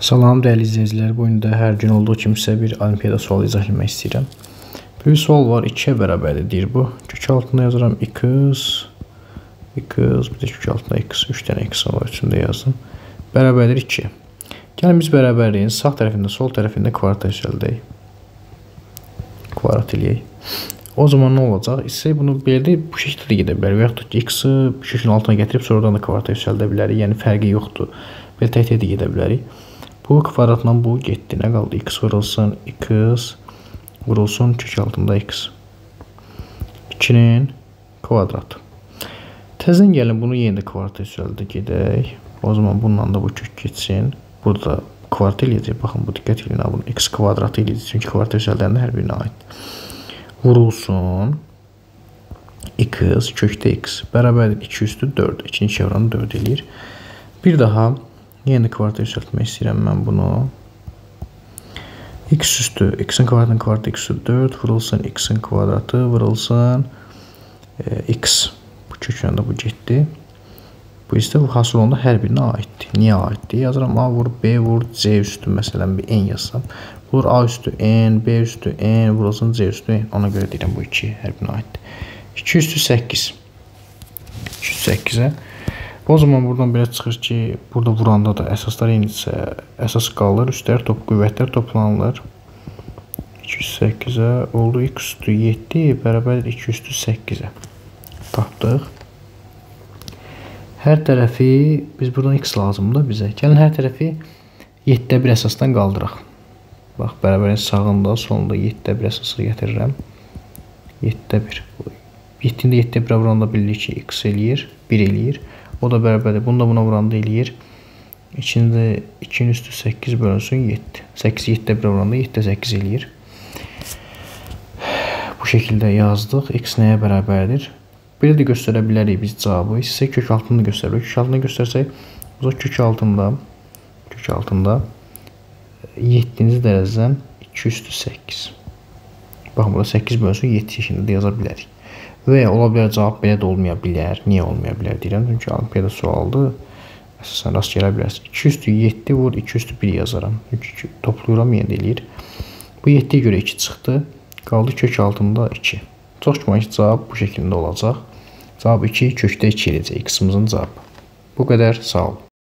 Salam dəyərli izləyicilər, bu gün də hər gün olduğu kimi sizə bir olimpiada sualı izah etmək istəyirəm. Bir sual var, 2-yə bərabərdir deyir bu. Kök altında yazıram x, bir də kök altında x, 3 dənə x var, üçündə yazdım. Bərabərdir 2. Gəlin biz bərabərliyin sağ tərəfində, sol tərəfində kvadrat düzəldək. Kvadrat eləyək. O zaman nə olacaq? İstəsək bunu belə bu şəkildə də gedə bilər. Və yaxud da x-i kökün altına gətirib sonradan da kvadrata düzəldə bilərik. Yəni fərqi yoxdur. Belə tək-tək də gedə bilərik. Bu kvadratla bu getdi. Nə qaldı? X vurulsun, x vurulsun kök altında x. 2-nin kvadratı. Təzədən gəlin bunu yenə də kvadrata düzəldə gedək. O zaman bununla da bu kök getsin. Burada kvadrat eləyəcək. Baxın, bu diqqət edin. Bunu x kvadratı eləyəcək. Çünki kvadrata düzəldəndə hər birinə aid. Vurulsun x kökdə x bərabərdir 2 üstü 4. 2-ni 2 vuranı 4 eləyir. Bir daha yenə kvadrata düzəltmək istəyirəm mən bunu. X üstü x-in kvadratının kvadratı x üstü 4 vurulsun x-in kvadratı vurulsun x. Bu köklə də bu getdi. Bu isə bu hasıl onda hər birinə aiddir. Niyə aiddir? Yazıram a vur b vur c üstü məsələn bir n yazsam. Vur a üstü n, b üstü n, vurulsun c üstü n. Ona görə deyirəm bu 2 hər birinə aiddir. 2 üstü 8. 2 üstü 8-ə. O zaman buradan belə çıxır ki, burada vuranda da əsaslar eynidirsə, əsas qalır, üstlər qüvvətlər toplanılır. 2 üstü 8-ə oldu x üstü 7 bərabərdir 2 üstü 8-ə. Tapdıq. Hər tərəfi, biz buradan x lazımdır bizə. Gəlin hər tərəfi 7-də 1 əsasdan qaldıraq. Bax, bərabərin sağında, solunda 7-də 1 əsası gətirirəm. 7-də 1. 7-də 7-də 1 vuranda bilirik ki, x eləyir, 1 eləyir. O da bərabərdir. Bunu da buna vuranda eləyir. İçində 2-nin üstü 8 bölünsün 7. 8 7-də 1 vuranda 7-də 8 eləyir. Bu şəkildə yazdıq. X nəyə bərabərdir? Belə də göstərə bilərik biz cavabı. Sizə kök altını göstərir. Kök altını göstərsək, o zaman kök altında 7-ci dərəcədən 2 üstü 8. Baxın, burada 8 bölünsün 7 şəklində də yaza bilərik. Və ya ola bilər cavab belə də olmaya bilər. Niyə olmaya bilər deyirəm. Çünki olimpiada sualıdır. Əsasən rast gələ bilərsiniz. 2 üstü 7 vur, 2 üstü 1 yazaram. Çünki toplayıram, yenə eləyir. Bu 7-yə görə 2 çıxdı. Qaldı kök altında 2. Çox güman ki, cavab bu şəkildə olacaq. Cavab 2, kökdə 2 eləyəcək. X-imizin cavabı. Bu qədər, sağ olun.